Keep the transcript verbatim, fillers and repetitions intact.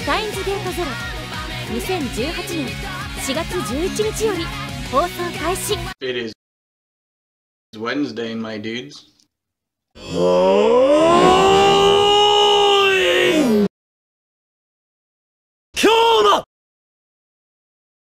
シュタインズゲートゼロにせんじゅうはちねんしがつじゅういちにちより放送開始。 It is Wednesday, my dudes.